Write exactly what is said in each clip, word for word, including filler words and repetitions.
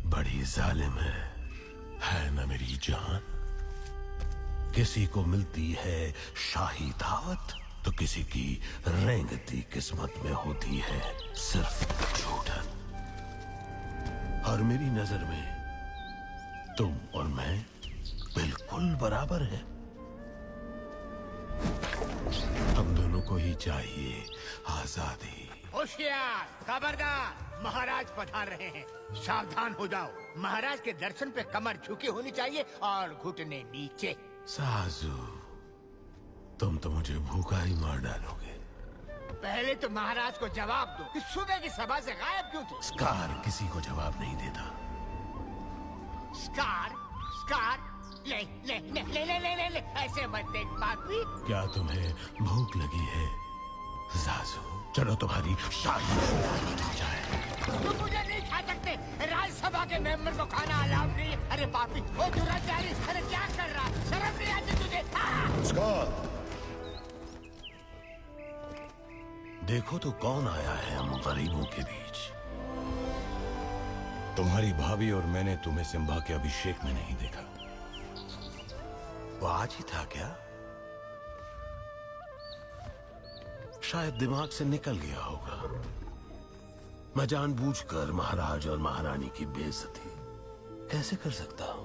बड़ी जालिम है, है ना मेरी जान? किसी को मिलती है शाही दावत तो किसी की रेंगती किस्मत में होती है सिर्फ झूठन। और मेरी नजर में तुम और मैं बिल्कुल बराबर हैं। हम दोनों को ही चाहिए आजादी। होशियार, खबरदार, महाराज पधार रहे हैं, सावधान हो जाओ। महाराज के दर्शन पे कमर झुकी होनी चाहिए और घुटने नीचे। साजू, तुम तो मुझे भूखा ही मार डालोगे। पहले तो महाराज को जवाब दो कि सुबह की सभा से गायब क्यों थे? स्कार किसी को जवाब नहीं देता। स्कार? स्कार? ले, ले, ले, ले, ले, ले, ले, ले, ऐसे मत देख पापी। क्या तुम्हें भूख लगी है साजू? चलो तुम्हारी शाही हो जाए। तुम मुझे नहीं खा सकते, राज्यसभा के मेंबर को खाना अलाउड नहीं है। अरे पापी, ओ दुराचारी, अरे क्या कर रहा? शर्म नहीं आती तुझे? स्कार! देखो तो कौन आया है हम गरीबों के बीच। तुम्हारी भाभी और मैंने तुम्हें सिम्बा के अभिषेक में नहीं देखा। वो आज ही था क्या? शायद दिमाग से निकल गया होगा। मैं जानबूझकर महाराज और महारानी की बेइज्जती कैसे कर सकता हूं?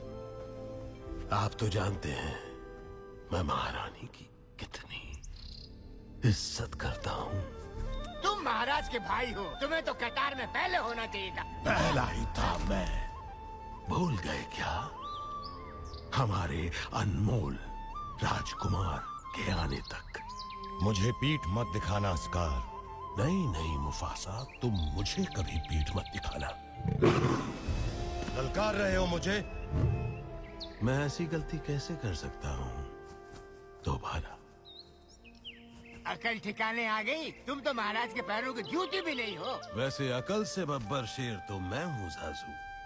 आप तो जानते हैं मैं महारानी की कितनी इज्जत करता हूं। तुम महाराज के भाई हो, तुम्हें तो कतार में पहले होना चाहिए था। पहला ही था मैं। भूल गए क्या? हमारे अनमोल राजकुमार के आने तक। मुझे पीठ मत दिखाना स्कार। नहीं नहीं मुफासा, तुम मुझे कभी पीठ मत दिखाना। ललकार रहे हो मुझे? मैं ऐसी गलती कैसे कर सकता हूँ दोबारा? अकल ठिकाने आ गई? तुम तो महाराज के पैरों की जूती भी नहीं हो। वैसे अकल से बब्बर शेर तो मैं हूँ सासू।